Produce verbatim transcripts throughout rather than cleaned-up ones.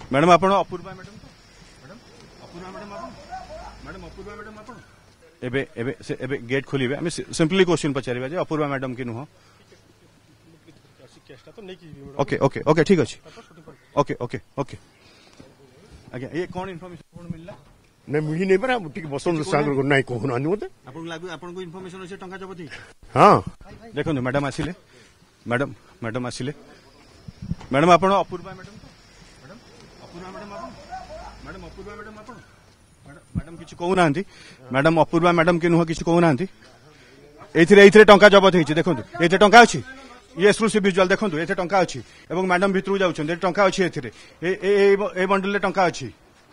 Madam आपण Apurva madam तो madam Apurva madam आपण मैडम अपूर्वा मैडम आपण एबे एबे से एबे गेट खोलिबे हम सिंपली क्वेश्चन पचारिबा जे अपूर्वा मैडम की नुह ओके ओके ओके ठीक अछि ओके ओके ओके आज्ञा ये कोन इन्फॉर्मेशन कोन मिलला नै मिली नै परा ठीक बसन सागर नै कोन आनी मते आपन लागु आपन को इन्फॉर्मेशन अछि टंका जबती हां देखो मैडम आसिले मैडम मैडम आसिले मैडम आपण अपूर्वा मैडम तो मैडम अपूर्वा मैडम आपण मैडम अपूर्वा मैडम आपण मैडम किछ कहू नांती मैडम अपूर्वा मैडम के नुह किछ कहू नांती एथिरे एथिरे टंका जबत हेछि देखंतु एथे टंका अछि ये एक्सक्लूसिव विजुअल देखंतु एथे टंका अछि एवं मैडम भितरु जाउछन एथे टंका अछि एथिरे ए ए ए बंडल ले टंका अछि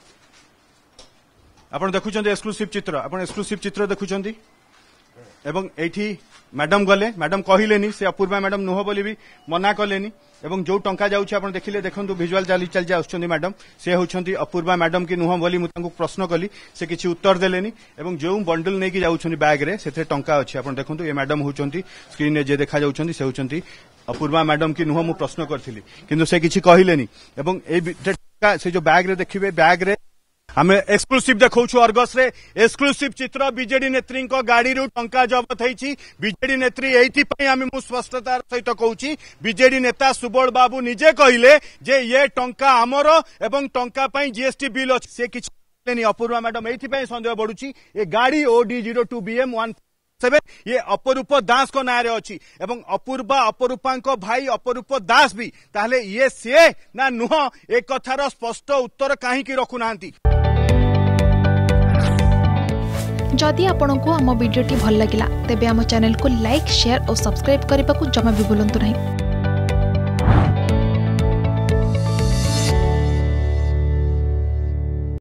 आपण देखुछन एक्सक्लूसिव चित्र आपण एक्सक्लूसिव चित्र देखुछन एवं एठी मैडम गले मैडम कहिलेनी से अपूर्वा मैडम नुह बोली भी मना कलेनी एवं जो टंका जाउछि आपण देखिले देखंतु विजुअल चली चल जा आछुछन मैडम से होछंती अपूर्वा मैडम की नुह बोली मु तांको प्रश्न कली से किछि उत्तर देलेनी एवं जो बंडल नै कि जाउछन बैग रे सेथे टंका अछि आपण देखंतु ए मैडम होछंती स्क्रीन रे जे देखा जाउछंती से होछंती अपूर्वा मैडम की नुह मु प्रश्न करथिली किंतु से किछि कहिलेनी एवं ए टंका से जो बैग रे देखिबे बैग रे हमें एक्सक्लूसिव देखौछु अर्गस रे एक्सक्लूसिव चित्र बीजेडी नेत्री को गाड़ी रु टंका जबत हेछि बीजेडी नेत्री एथि पई हमें मु स्पष्टतार सहित कहूछि बीजेडी नेता सुबोल बाबू निजे कहिले जे ये टंका हमर एवं टंका पई जीएसटी बिल अछि से किछ लेनी अपूर्वा मैडम एथि पई संदेह बढुछि ए गाड़ी OD zero two BM one seven ये अपरूप दास को नारे अच्छी एवं अपूर्वा अपरूपा भाई अपरूप दास भी ताहले ये से ना नुह एक कथार स्पष्ट उत्तर कहीं रखुना। जदि आपंक आम भिडी भल लगा तेब आम चैनल को लाइक शेयर और सब्सक्राइब करने को जमा भी भूलु नहीं।